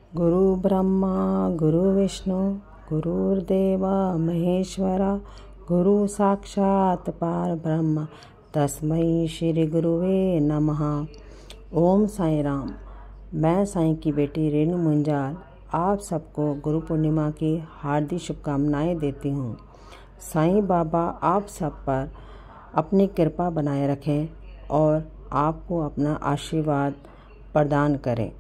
गुरु ब्रह्मा गुरु विष्णु गुरुर्देवा महेश्वरा गुरु साक्षात पार ब्रह्म तस्मै श्री गुरुवे नमः। ओम साईं राम। मैं साईं की बेटी रेणु मुंजाल आप सबको गुरु पूर्णिमा की हार्दिक शुभकामनाएं देती हूँ। साईं बाबा आप सब पर अपनी कृपा बनाए रखें और आपको अपना आशीर्वाद प्रदान करें।